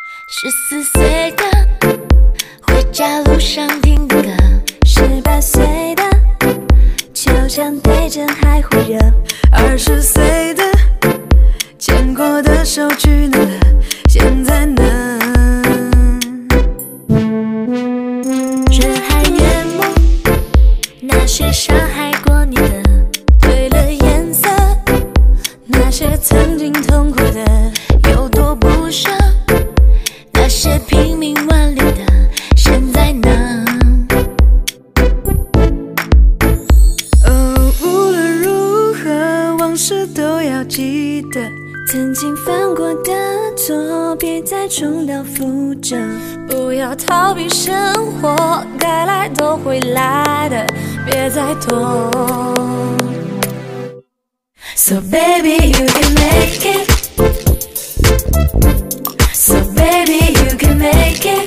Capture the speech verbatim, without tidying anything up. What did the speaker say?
十四岁的回家路上听的歌， 十八岁的球场对阵还会热， 二十岁的牵过的手去哪了？现在呢？ 人海淹没那些伤害过你的，褪了颜色，那些曾经痛过的， 有多不舍，那些拼命挽留的，现在呢？ 哦，无论如何，往事都要记得。 曾经犯过的错，别再重蹈覆辙。不要逃避生活，该来都会来的，别再躲。So baby, you can make it. So baby, you can make it.